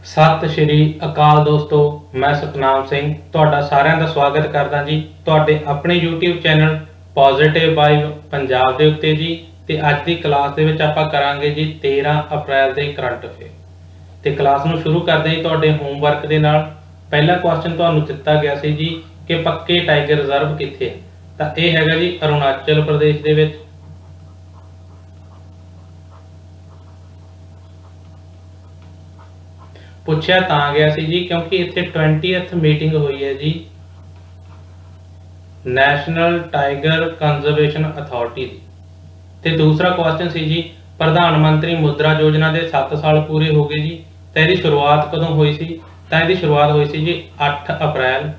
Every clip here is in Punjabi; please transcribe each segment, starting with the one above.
सत श्री अकाल दोस्तों, मैं सतनाम सिंह तुहाडा सारिਆਂ ਦਾ ਸਵਾਗਤ करदा जी तुहाडे अपने YouTube channel positive vibe Punjab ਦੇ ਉੱਤੇ जी। ਤੇ ਅੱਜ ਦੀ ਕਲਾਸ ਦੇ ਵਿੱਚ ਆਪਾਂ ਕਰਾਂਗੇ ਜੀ 13 ਅਪ੍ਰੈਲ ਦੇ ਕਰੰਟ ਅਫੇਅਰ ਤੇ ਕਲਾਸ ਨੂੰ ਸ਼ੁਰੂ ਕਰਦੇ ਹਾਂ ਤੁਹਾਡੇ ਹੋਮਵਰਕ ਦੇ ਨਾਲ। ਪਹਿਲਾ ਕੁਐਸਚਨ ਤੁਹਾਨੂੰ ਦਿੱਤਾ ਗਿਆ ਸੀ ਜੀ ਕਿ ਪੱਕੇ ਟਾਈਗਰ ਰਿਜ਼ਰਵ ਕਿੱਥੇ ਹੈ, ਤਾਂ ਇਹ ਹੈਗਾ ਜੀ ਅਰੁਣਾਚਲ ਪ੍ਰਦੇਸ਼ ਦੇ ਵਿੱਚ। ਪੁੱਛਿਆ ਤਾਂ ਗਿਆ ਸੀ ਜੀ ਕਿਉਂਕਿ ਇੱਥੇ 20th ਮੀਟਿੰਗ ਹੋਈ ਹੈ ਜੀ ਨੈਸ਼ਨਲ ਟਾਈਗਰ ਕੰਜ਼ਰਵੇਸ਼ਨ ਅਥਾਰਟੀ ਦੀ। ਤੇ ਦੂਸਰਾ ਕੁਐਸਚਨ ਸੀ ਜੀ ਪ੍ਰਧਾਨ ਮੰਤਰੀ ਮੁद्रा योजना ਦੇ 7 ਸਾਲ ਪੂਰੇ ਹੋ ਗਏ ਜੀ, ਤਾਂ ਇਹਦੀ ਸ਼ੁਰੂਆਤ ਕਦੋਂ ਹੋਈ ਸੀ? ਤਾਂ ਇਹਦੀ ਸ਼ੁਰੂਆਤ ਹੋਈ ਸੀ ਜੀ 8 ਅਪ੍ਰੈਲ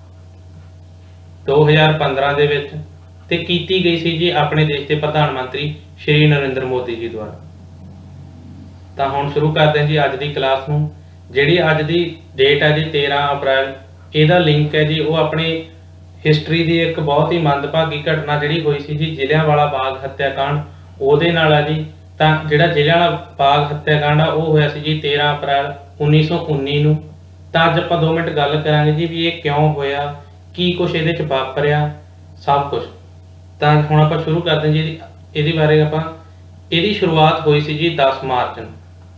2015 ਦੇ ਵਿੱਚ ਤੇ ਕੀਤੀ ਗਈ ਸੀ ਜੀ ਆਪਣੇ ਦੇਸ਼ ਦੇ ਪ੍ਰਧਾਨ ਮੰਤਰੀ ਸ਼੍ਰੀ ਨਰਿੰਦਰ ਮੋਦੀ ਜੀ ਦੁਆਰਾ। ਤਾਂ ਹੁਣ ਸ਼ੁਰੂ ਕਰਦੇ ਹਾਂ ਜੀ ਅੱਜ ਦੀ ਕਲਾਸ ਨੂੰ। ਜਿਹੜੀ ਅੱਜ ਦੀ ਡੇਟ ਹੈ ਜੀ 13 ਅਪ੍ਰੈਲ, ਇਹਦਾ ਲਿੰਕ ਹੈ ਜੀ ਉਹ ਆਪਣੀ हिस्टरी की एक बहुत ही मंदभागी घटना जी हुई सी जी जलियांवाला बाग हत्याकांड ਉਹਦੇ ਨਾਲ है जी। तो ਜਿਹੜਾ जलियांवाला बाग हत्याकांड आ वो होया सी जी 13 अप्रैल 1919 ਨੂੰ। ਤਾਂ ਅੱਜ ਆਪਾਂ 2 ਮਿੰਟ ਗੱਲ ਕਰਾਂਗੇ ਜੀ ਵੀ ਇਹ ਕਿਉਂ ਹੋਇਆ, ਕੀ ਕੁਛ ਇਹਦੇ ਚ ਵਾਪਰਿਆ, ਸਭ ਕੁਝ। ਤਾਂ ਹੁਣ ਆਪਾਂ ਸ਼ੁਰੂ ਕਰਦੇ ਹਾਂ ਜੀ ਇਹਦੇ ਬਾਰੇ। ਆਪਾਂ ਇਹਦੀ ਸ਼ੁਰੂਆਤ ਹੋਈ ਸੀ ਜੀ 10 ਮਾਰਚ ਨੂੰ,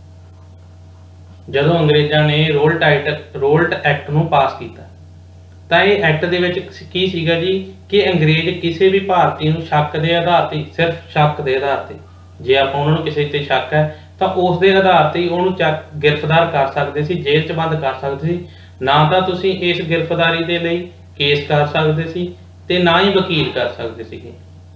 ਜਦੋਂ ਅੰਗਰੇਜ਼ਾਂ ਨੇ ਰੋਲਟ ਐਕਟ ਨੂੰ ਪਾਸ ਕੀਤਾ। ਤਾਂ ਇਹ ਐਕਟ ਦੇ ਵਿੱਚ ਕੀ ਸੀਗਾ ਜੀ ਕਿ ਅੰਗਰੇਜ਼ ਕਿਸੇ ਵੀ ਭਾਰਤੀ ਨੂੰ ਸ਼ੱਕ ਦੇ ਆਧਾਰ ਤੇ, ਸਿਰਫ ਸ਼ੱਕ ਦੇ ਆਧਾਰ ਤੇ, ਜੇ ਆਪਾਂ ਉਹਨਾਂ ਨੂੰ ਕਿਸੇ ਤੇ ਸ਼ੱਕ ਹੈ ਤਾਂ ਉਸ ਦੇ ਆਧਾਰ ਤੇ ਉਹਨੂੰ ਗ੍ਰਿਫਤਾਰ ਕਰ ਸਕਦੇ ਸੀ, ਜੇਲ੍ਹ 'ਚ ਬੰਦ ਕਰ ਸਕਦੇ ਸੀ। ਨਾ ਤਾਂ ਤੁਸੀਂ ਇਸ ਗ੍ਰਿਫਤਾਰੀ ਦੇ ਲਈ ਕੇਸ ਕਰ ਸਕਦੇ ਸੀ ਤੇ ਨਾ ਹੀ ਵਕੀਲ ਕਰ ਸਕਦੇ ਸੀਗੇ।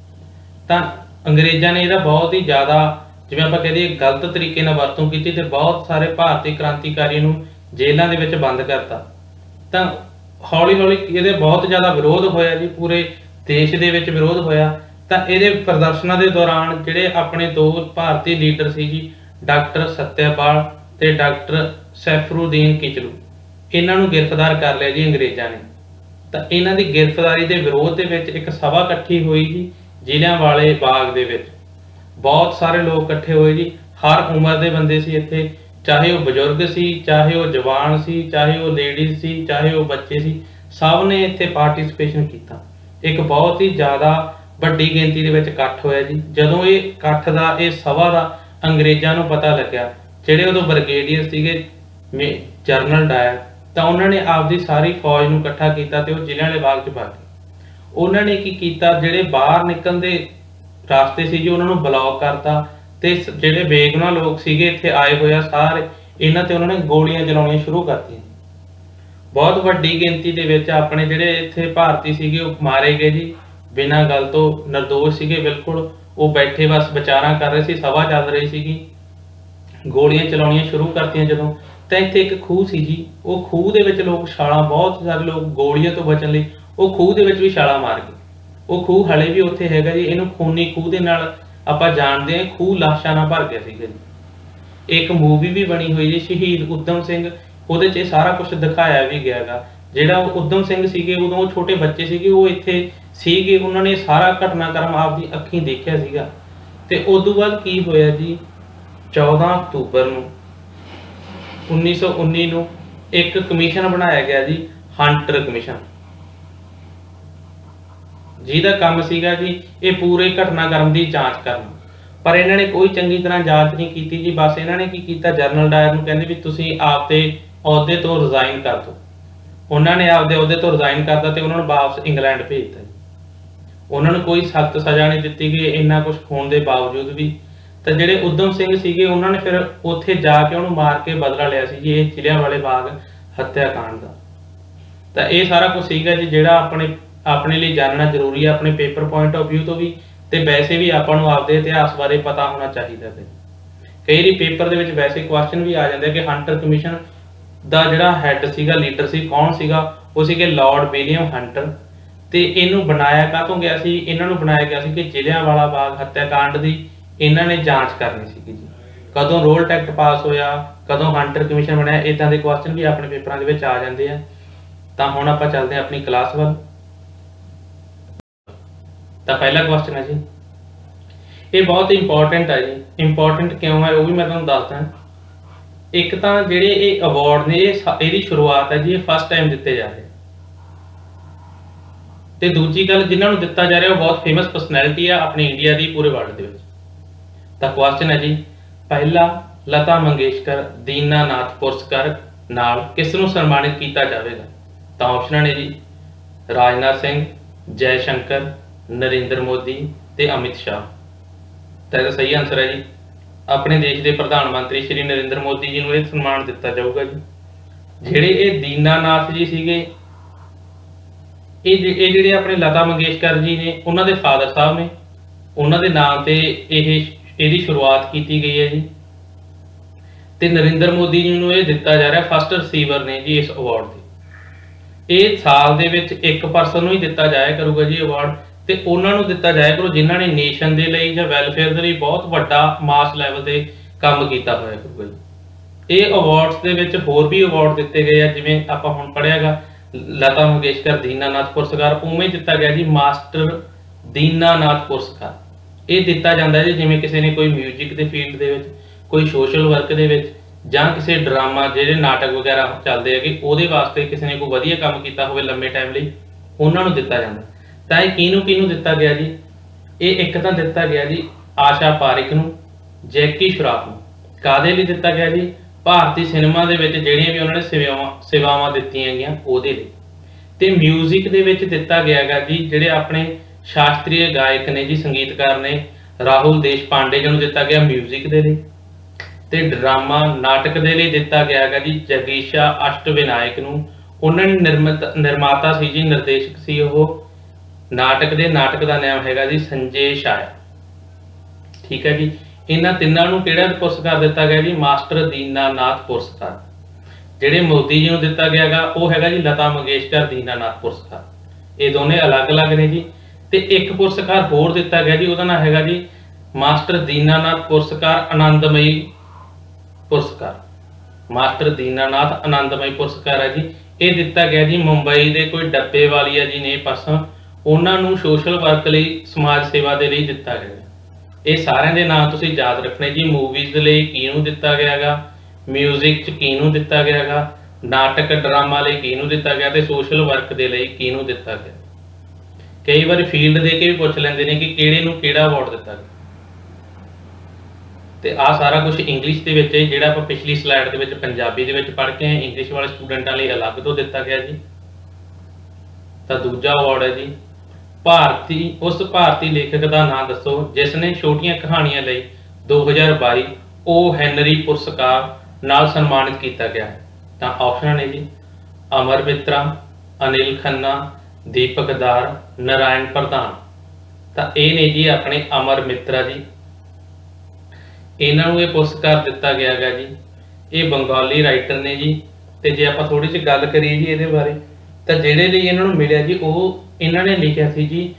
ਤਾਂ ਅੰਗਰੇਜ਼ਾਂ ਨੇ ਇਹਦਾ ਬਹੁਤ ਹੀ ਜ਼ਿਆਦਾ, ਜਿਵੇਂ ਆਪਾਂ ਕਹਦੇ ਗਲਤ ਤਰੀਕੇ ਨਾਲ ਵਰਤੋਂ ਕੀਤੀ ਤੇ ਬਹੁਤ ਸਾਰੇ ਭਾਰਤੀ ਕ੍ਰਾਂਤੀਕਾਰੀ ਨੂੰ ਜੇਲ੍ਹਾਂ ਦੇ ਵਿੱਚ ਬੰਦ ਕਰਤਾ। ਤਾਂ हौली हौली ये बहुत ज़्यादा विरोध होया जी, पूरे देश दे विच विरोध होया। तो ये प्रदर्शनों के दौरान जिहड़े अपने 2 भारतीय लीडर सी जी डॉक्टर सत्यपाल ते डॉक्टर सैफरुद्दीन किचलू, इन्हां नूं गिरफ्तार कर लिया जी अंग्रेज़ां ने। तो इन्हां दी गिरफ्तारी के विरोध के विच एक सभा इकट्ठी हुई जी जलियांवाले बाग दे विच। बहुत सारे लोग इकट्ठे हुए जी, हर उम्र के बंदे सी इत्थे, चाहे वह बजुर्ग सी, चाहे वह जवान सी, चाहे वह लेडीज सी, चाहे वह बच्चे सी, सब ने इत्थे पार्टिसिपेशन किया। एक बहुत ही ज़्यादा वड्डी गिनती दे विच इकट्ठ होया जी। जदों ये इकट्ठ दा ये सभा दा अंग्रेज़ां नूं पता लग्या, जिहड़े उदों ब्रिगेडियर सीगे जनरल डायर, तां उन्हां ने आपदी सारी फौज नूं इकट्ठा कीता ते ओह जलियांवाले बाग च भग गए। उन्हां ने की कीता, जिहड़े बाहर निकलण दे रास्ते सी जी उन्हां नूं ब्लॉक करता ਤੇ ਜਿਹੜੇ ਬੇਗੁਨਾਹ ਲੋਕ ਸੀਗੇ ਇੱਥੇ ਆਏ ਹੋਏ ਆ ਸਾਰੇ, ਇਹਨਾਂ ਤੇ ਉਹਨਾਂ ਨੇ ਗੋਲੀਆਂ ਚਲਾਉਣੀਆਂ ਸ਼ੁਰੂ ਕਰਤੀਆਂ। ਬਹੁਤ ਵੱਡੀ ਗਿਣਤੀ ਦੇ ਵਿੱਚ ਆਪਣੇ ਜਿਹੜੇ ਇੱਥੇ ਭਾਰਤੀ ਸੀਗੇ ਉਹ ਮਾਰੇ ਗਏ ਜੀ, ਬਿਨਾਂ ਗੱਲ ਤੋਂ ਨਿਰਦੋਸ਼ ਸੀਗੇ ਬਿਲਕੁਲ। ਉਹ ਬੈਠੇ ਬਸ ਵਿਚਾਰਾਂ ਕਰ ਰਹੇ ਸੀ, ਸਭਾ ਚੱਲ ਰਹੀ ਸੀਗੀ, ਗੋਲੀਆਂ ਚਲਾਉਣੀਆਂ ਸ਼ੁਰੂ ਕਰਤੀਆਂ ਜਦੋਂ। ਤਾਂ ਇੱਥੇ ਇੱਕ ਖੂਹ ਸੀ ਜੀ, ਉਹ ਖੂਹ ਦੇ ਵਿੱਚ ਲੋਕ ਛਾਲਾਂ, ਬਹੁਤ ਸਾਰੇ ਲੋਕ ਗੋਲੀਆਂ ਤੋਂ ਬਚਣ ਲਈ ਉਹ ਖੂਹ ਦੇ ਵਿੱਚ ਵੀ ਛਾਲਾਂ ਮਾਰ ਗਏ। ਉਹ ਖੂਹ ਹਲੇ ਵੀ ਉੱਥੇ ਹੈਗਾ ਜੀ। ਇਹਨੂੰ ਖੂਨੀ ਖੂਹ ਦੇ ਨਾਲ ਆਪਾਂ ਜਾਣਦੇ ਹਾਂ, ਖੂਹ ਲਾਸ਼ਾਂ ਨਾਲ ਭਰ ਗਿਆ ਸੀਗਾ ਜੀ। ਇੱਕ ਮੂਵੀ ਵੀ ਬਣੀ ਹੋਈ ਜੀ ਸ਼ਹੀਦ ਊਧਮ ਸਿੰਘ, ਉਹਦੇ 'ਚ ਇਹ ਸਾਰਾ ਕੁਝ ਦਿਖਾਇਆ ਵੀ ਗਿਆ ਗਾ। ਜਿਹੜਾ ਊਧਮ ਸਿੰਘ ਸੀਗੇ ਉਦੋਂ ਉਹ ਛੋਟੇ ਬੱਚੇ ਸੀਗੇ, ਉਹ ਇੱਥੇ ਸੀਗੇ, ਉਹਨਾਂ ਨੇ ਸਾਰਾ ਘਟਨਾਕ੍ਰਮ ਆਪਦੀ ਅੱਖੀਂ ਦੇਖਿਆ ਸੀਗਾ। ਤੇ ਉਸ ਤੋਂ ਬਾਅਦ ਕੀ ਹੋਇਆ ਜੀ 14 ਅਕਤੂਬਰ ਨੂੰ 1919 ਨੂੰ ਇੱਕ ਕਮਿਸ਼ਨ ਬਣਾਇਆ ਗਿਆ ਜੀ, ਹੰਟਰ ਕਮਿਸ਼ਨ, ਜਿਹਦਾ ਕੰਮ ਸੀਗਾ ਜੀ ਇਹ ਪੂਰੇ ਘਟਨਾਕ੍ਰਮ ਦੀ ਜਾਂਚ ਕਰਨਾ। ਪਰ ਇਹਨਾਂ ਨੇ ਕੋਈ ਚੰਗੀ ਤਰ੍ਹਾਂ ਜਾਂਚ ਨਹੀਂ ਕੀਤੀ ਜੀ। ਬਸ ਇਹਨਾਂ ਨੇ ਕੀ ਕੀਤਾ, ਜਨਰਲ ਡਾਇਰ ਨੂੰ ਕਹਿੰਦੇ ਵੀ ਤੁਸੀਂ ਆਪਦੇ ਅਹੁਦੇ ਤੋਂ ਰਿਜ਼ਾਈਨ ਕਰ ਦਿਓ। ਉਹਨਾਂ ਨੇ ਆਪਦੇ ਅਹੁਦੇ ਤੋਂ ਰਿਜ਼ਾਈਨ ਕਰਤਾ ਤੇ ਉਹਨਾਂ ਨੂੰ ਵਾਪਸ ਇੰਗਲੈਂਡ ਭੇਜਤਾ। ਉਹਨਾਂ ਨੂੰ ਕੋਈ ਸਖਤ ਸਜ਼ਾ ਨਹੀਂ ਦਿੱਤੀ ਗਈ ਇੰਨਾ ਕੁਝ ਹੋਣ ਦੇ ਬਾਵਜੂਦ ਵੀ। ਤਾਂ ਜਿਹੜੇ ਊਧਮ ਸਿੰਘ ਸੀਗੇ ਉਹਨਾਂ ਨੇ ਫਿਰ ਉੱਥੇ ਜਾ ਕੇ ਉਹਨੂੰ ਮਾਰ ਕੇ ਬਦਲਾ ਲਿਆ ਸੀ ਜੀ, ਇਹ ਜਲਿयांवाले ਬਾਗ ਹੱਤਿਆਕਾਂਡ ਦਾ। ਤਾਂ ਇਹ ਸਾਰਾ ਕੁਝ ਸੀਗਾ ਜੀ ਜਿਹੜਾ ਆਪਣੇ ਲਈ ਜਾਣਨਾ ਜ਼ਰੂਰੀ ਹੈ, ਆਪਣੇ ਪੇਪਰ ਪੁਆਇੰਟ ਆਫ ਵਿਊ ਤੋਂ ਵੀ, ਤੇ ਵੈਸੇ ਵੀ ਆਪਾਂ ਨੂੰ ਆਪਦੇ ਇਤਿਹਾਸ ਬਾਰੇ ਪਤਾ ਹੋਣਾ ਚਾਹੀਦਾ ਹੈ। ਕਈ ਵਾਰੀ ਪੇਪਰ ਦੇ ਵਿੱਚ ਵੈਸੇ ਕੁਐਸਚਨ ਵੀ ਆ ਜਾਂਦੇ ਕਿ ਹੰਟਰ ਕਮਿਸ਼ਨ ਦਾ ਜਿਹੜਾ ਹੈੱਡ ਸੀਗਾ, ਲੀਡਰ ਸੀ, ਕੌਣ ਸੀਗਾ? ਉਹ ਸੀਗੇ ਲਾਰਡ ਵਿਲੀਅਮ ਹੰਟਰ। ਤੇ ਇਹਨੂੰ ਬਣਾਇਆ ਕਾਹਤੋਂ ਗਿਆ ਸੀ? ਇਹਨਾਂ ਨੂੰ ਬਣਾਇਆ ਗਿਆ ਸੀ ਕਿ ਜਲਿयांवाला ਬਾਗ ਹੱਤਿਆਕਾਂਡ ਦੀ ਇਹਨਾਂ ਨੇ ਜਾਂਚ ਕਰਨੀ ਸੀਗੀ ਜੀ। ਕਦੋਂ ਰੋਲਟ ਐਕਟ ਪਾਸ ਹੋਇਆ, ਕਦੋਂ ਹੰਟਰ ਕਮਿਸ਼ਨ ਬਣਿਆ, ਇਦਾਂ ਦੇ ਕੁਐਸਚਨ ਵੀ ਆਪਣੇ ਪੇਪਰਾਂ ਦੇ ਵਿੱਚ ਆ ਜਾਂਦੇ ਆ। ਤਾਂ ਹੁਣ ਆਪਾਂ ਚੱਲਦੇ ਹਾਂ ਆਪਣੀ ਕਲਾਸ ਵੱਲ। तो पहला क्वेश्चन है जी, ये बहुत इंपॉर्टेंट है जी। इंपॉर्टेंट क्यों है वो भी मैं तुहानूं दसदा। ਇੱਕ ਤਾਂ ਜਿਹੜੇ ਇਹ ਅਵਾਰਡ ਨੇ ਇਹਦੀ ਸ਼ੁਰੂਆਤ ਹੈ ਜੀ ਇਹ ਫਸਟ ਟਾਈਮ ਦਿੱਤੇ ਜਾ ਰਹੇ, ਤੇ ਦੂਜੀ ਗੱਲ ਜਿਨ੍ਹਾਂ ਨੂੰ ਦਿੱਤਾ ਜਾ ਰਿਹਾ ਉਹ ਬਹੁਤ ਫੇਮਸ ਪਰਸਨੈਲਿਟੀ ਆ ਆਪਣੇ ਇੰਡੀਆ ਦੀ, ਪੂਰੇ ਵਰਲਡ ਦੇ ਵਿੱਚ। ਤਾਂ ਕੁਐਸਚਨ ਹੈ ਜੀ, ਪਹਿਲਾ ਲਤਾ ਮੰਗੇਸ਼ਕਰ ਦੀਨਾਨਾਥ ਪੁਰਸਕਾਰ ਨਾਲ ਕਿਸ ਨੂੰ ਸਨਮਾਨਿਤ ਕੀਤਾ ਜਾਵੇਗਾ? ਤਾਂ ਆਪਸ਼ਨਾਂ ਨੇ ਜੀ ਰਾਜਨਾਥ ਸਿੰਘ, ਜੈ ਸ਼ੰਕਰ, ਨਰਿੰਦਰ ਮੋਦੀ ਤੇ ਅਮਿਤ ਸ਼ਾਹ। ਤਾਂ ਇਹਦਾ ਸਹੀ ਆਨਸਰ ਹੈ ਜੀ ਆਪਣੇ ਦੇਸ਼ ਦੇ ਪ੍ਰਧਾਨ ਮੰਤਰੀ ਸ਼੍ਰੀ ਨਰਿੰਦਰ ਮੋਦੀ ਜੀ ਨੂੰ ਇਹ ਸਨਮਾਨ ਦਿੱਤਾ ਜਾਊਗਾ ਜੀ। ਜਿਹੜੇ ਇਹ ਦੀਨਾਨਾਥ ਜੀ ਸੀਗੇ, ਇਹ ਜਿਹੜੇ ਆਪਣੇ ਲਤਾ ਮੰਗੇਸ਼ਕਰ ਜੀ ਨੇ ਉਹਨਾਂ ਦੇ ਫਾਦਰ ਸਾਹਿਬ ਨੇ, ਉਹਨਾਂ ਦੇ ਨਾਮ ਤੇ ਇਹਦੀ ਸ਼ੁਰੂਆਤ ਕੀਤੀ ਗਈ ਹੈ ਜੀ। ਤੇ ਨਰਿੰਦਰ ਮੋਦੀ ਜੀ ਨੂੰ ਇਹ ਦਿੱਤਾ ਜਾ ਰਿਹਾ, ਫਸਟ ਰਿਸੀਵਰ ਨੇ ਜੀ ਇਸ ਅਵਾਰਡ ਦੇ। ਇਹ ਸਾਲ ਦੇ ਵਿੱਚ ਇੱਕ ਪਰਸਨ ਨੂੰ ਹੀ ਦਿੱਤਾ ਜਾਇਆ ਕਰੂਗਾ ਜੀ ਅਵਾਰਡ, ਤੇ ਉਹਨਾਂ ਨੂੰ ਦਿੱਤਾ ਜਾਇਆ ਕਰੋ ਜਿਨ੍ਹਾਂ ਨੇ ਨੇਸ਼ਨ ਦੇ ਲਈ ਜਾਂ ਵੈਲਫੇਅਰ ਦੇ ਲਈ ਬਹੁਤ ਵੱਡਾ ਮਾਸ ਲੈਵਲ ਤੇ ਕੰਮ ਕੀਤਾ ਹੋਇਆ ਕਰੂਗਾ ਜੀ। ਇਹ ਅਵਾਰਡਸ ਦੇ ਵਿੱਚ ਹੋਰ ਵੀ ਅਵਾਰਡ ਦਿੱਤੇ ਗਏ ਆ, ਜਿਵੇਂ ਆਪਾਂ ਹੁਣ ਪੜ੍ਹਿਆਗਾ ਲਤਾ ਮੰਗੇਸ਼ਕਰ ਦੀਨਾਨਾਥ ਪੁਰਸਕਾਰ, ਉਵੇਂ ਦਿੱਤਾ ਗਿਆ ਜੀ ਮਾਸਟਰ ਦੀਨਾਨਾਥ ਪੁਰਸਕਾਰ। ਇਹ ਦਿੱਤਾ ਜਾਂਦਾ ਜੀ ਜਿਵੇਂ ਕਿਸੇ ਨੇ ਕੋਈ ਮਿਊਜ਼ਿਕ ਦੇ ਫੀਲਡ ਦੇ ਵਿੱਚ, ਕੋਈ ਸੋਸ਼ਲ ਵਰਕ ਦੇ ਵਿੱਚ, ਜਾਂ ਕਿਸੇ ਡਰਾਮਾ ਜਿਹੜੇ ਨਾਟਕ ਵਗੈਰਾ ਚੱਲਦੇ ਹੈਗੇ ਉਹਦੇ ਵਾਸਤੇ ਕਿਸੇ ਨੇ ਕੋਈ ਵਧੀਆ ਕੰਮ ਕੀਤਾ ਹੋਵੇ ਲੰਮੇ ਟਾਈਮ ਲਈ, ਉਹਨਾਂ ਨੂੰ ਦਿੱਤਾ ਜਾਂਦਾ। ਤਾਂ ਇਹ ਕਿਹਨੂੰ ਦਿੱਤਾ ਗਿਆ ਜੀ? ਇਹ ਇੱਕ ਤਾਂ ਦਿੱਤਾ ਗਿਆ ਜੀ ਆਸ਼ਾ ਪਾਰਿਕ ਨੂੰ, ਜੈਕੀ ਸ਼ਰਾਫ ਨੂੰ। ਕਾਹਦੇ ਲਈ ਦਿੱਤਾ ਗਿਆ ਜੀ? ਭਾਰਤੀ ਸਿਨੇਮਾ ਦੇ ਵਿੱਚ ਜਿਹੜੀਆਂ ਵੀ ਉਹਨਾਂ ਨੇ ਸੇਵਾਵਾਂ ਦਿੱਤੀਆਂ ਗਈਆਂ ਉਹਦੇ ਲਈ। ਤੇ ਮਿਊਜ਼ਿਕ ਦੇ ਵਿੱਚ ਦਿੱਤਾ ਗਿਆ ਗਾ ਜੀ ਜਿਹੜੇ ਆਪਣੇ ਸ਼ਾਸਤਰੀय ਗਾਇਕ ਨੇ ਜੀ, ਸੰਗੀਤਕਾਰ ਨੇ, ਰਾਹੁਲ ਦੇਸ਼ਪਾਂਡੇ ਜੀ ਨੂੰ ਦਿੱਤਾ ਗਿਆ ਮਿਊਜ਼ਿਕ ਦੇ ਲਈ। ਤੇ ਡਰਾਮਾ ਨਾਟਕ ਦੇ ਲਈ ਦਿੱਤਾ ਗਿਆ ਗਾ ਜੀ ਜਗੀਸ਼ਾ ਅਸ਼ਟਵਿਨਾਇਕ ਨੂੰ। ਉਹਨਾਂ ਨੇ ਨਿਰਮਾਤਾ ਸੀ ਜੀ, ਨਿਰਦੇਸ਼ਕ ਸੀ ਉਹ ਨਾਟਕ ਦਾ ਨਾਮ ਹੈਗਾ ਜੀ ਸੰਜੇ ਸ਼ਾਇਆ। ਠੀਕ ਹੈ ਜੀ। ਇਹਨਾਂ ਤਿੰਨਾਂ ਨੂੰ ਕਿਹੜਾ ਪੁਰਸਕਾਰ ਦਿੱਤਾ ਗਿਆ ਜੀ? ਮਾਸਟਰ ਦੀਨਾਨਾਥ ਪੁਰਸਕਾਰ। ਜਿਹੜੇ ਮੋਦੀ ਜੀ ਨੂੰ ਦਿੱਤਾ ਗਿਆ ਗਾ ਉਹ ਹੈਗਾ ਜੀ ਲਤਾ ਮੰਗੇਸ਼ਕਰ ਦੀਨਾਨਾਥ ਪੁਰਸਕਾਰ। ਇਹ ਦੋਨੇ ਅਲੱਗ-ਅਲੱਗ ਨੇ ਜੀ। ਤੇ ਇੱਕ ਪੁਰਸਕਾਰ ਹੋਰ ਦਿੱਤਾ ਗਿਆ ਜੀ, ਉਹਦਾ ਨਾਮ ਹੈਗਾ ਜੀ ਮਾਸਟਰ ਦੀਨਾਨਾਥ ਪੁਰਸਕਾਰ ਆਨੰਦਮਈ ਪੁਰਸਕਾਰ। ਮਾਸਟਰ ਦੀਨਾਨਾਥ ਆਨੰਦਮਈ ਪੁਰਸਕਾਰ ਹੈ ਜੀ। ਇਹ ਦਿੱਤਾ ਗਿਆ ਜੀ ਮੁੰਬਈ ਦੇ ਕੋਈ ਡੱਬੇ ਵਾਲੀਆ ਜੀ ਨੇ ਪਰਸਨ, ਉਹਨਾਂ ਨੂੰ ਸੋਸ਼ਲ ਵਰਕ ਲਈ, ਸਮਾਜ ਸੇਵਾ ਦੇ ਲਈ ਦਿੱਤਾ ਗਿਆ। ਇਹ ਸਾਰਿਆਂ ਦੇ ਨਾਮ ਤੁਸੀਂ ਯਾਦ ਰੱਖਣੇ ਜੀ। ਮੂਵੀਜ਼ ਦੇ ਲਈ ਕਿਹਨੂੰ ਦਿੱਤਾ ਗਿਆ ਗਾ, ਮਿਊਜ਼ਿਕ 'ਚ ਕਿਹਨੂੰ ਦਿੱਤਾ ਗਿਆ ਗਾ, ਨਾਟਕ ਡਰਾਮਾ ਲਈ ਕਿਹਨੂੰ ਦਿੱਤਾ ਗਿਆ, ਤੇ ਸੋਸ਼ਲ ਵਰਕ ਦੇ ਲਈ ਕਿਹਨੂੰ ਦਿੱਤਾ ਗਿਆ। ਕਈ ਵਾਰ ਫੀਲਡ ਦੇ ਕੇ ਵੀ ਪੁੱਛ ਲੈਂਦੇ ਨੇ ਕਿ ਕਿਹੜੇ ਨੂੰ ਕਿਹੜਾ ਅਵਾਰਡ ਦਿੱਤਾ ਗਿਆ। ਤੇ ਆਹ ਸਾਰਾ ਕੁਝ ਇੰਗਲਿਸ਼ ਦੇ ਵਿੱਚ ਹੈ, ਜਿਹੜਾ ਆਪਾਂ ਪਿਛਲੀ ਸਲਾਈਡ ਦੇ ਵਿੱਚ ਪੰਜਾਬੀ ਦੇ ਵਿੱਚ ਪੜ੍ਹ ਕੇ ਆਏ। ਇੰਗਲਿਸ਼ ਵਾਲੇ ਸਟੂਡੈਂਟਾਂ ਲਈ ਅਲੱਗ ਤੋਂ ਦਿੱਤਾ ਗਿਆ ਜੀ। ਤਾਂ ਦੂਜਾ ਅਵਾਰਡ ਹੈ ਜੀ ਉਸ ਭਾਰਤੀ ਲੇਖਕ ਦਾ ਨਾਮ ਦੱਸੋ ਜਿਸ ਨੇ ਛੋਟੀਆਂ ਕਹਾਣੀਆਂ ਲਈ 2022 ਓ ਹੈਨਰੀ ਪੁਰਸਕਾਰ ਨਾਲ ਸਨਮਾਨਿਤ ਕੀਤਾ ਗਿਆ ਹੈ। ਤਾਂ ਆਪਸ਼ਨ ਨੇ ਜੀ ਅਮਰ ਮਿੱਤਰਾ, ਅਨਿਲ ਖੰਨਾ, ਦੀਪਕ ਦਾਰ, ਨਾਰਾਇਣ ਪ੍ਰਧਾਨ। ਤਾਂ ਇਹ ਨੇ ਜੀ ਆਪਣੇ ਅਮਰ ਮਿੱਤਰਾ ਜੀ। ਇਹਨਾਂ ਨੂੰ ਇਹ ਪੁਰਸਕਾਰ ਦਿੱਤਾ ਗਿਆ ਗਾ ਜੀ। ਇਹ ਬੰਗਾਲੀ ਰਾਈਟਰ ਨੇ ਜੀ। ਤੇ ਜੇ ਆਪਾਂ ਥੋੜੀ ਜਿਹੀ ਗੱਲ ਕਰੀਏ ਜੀ ਇਹਦੇ ਬਾਰੇ, ਤਾਂ ਜਿਹੜੇ ਲਈ ਇਹਨਾਂ ਨੂੰ ਮਿਲਿਆ ਜੀ ਉਹ ਇਹਨਾਂ ਨੇ ਲਿਖਿਆ ਸੀ ਜੀ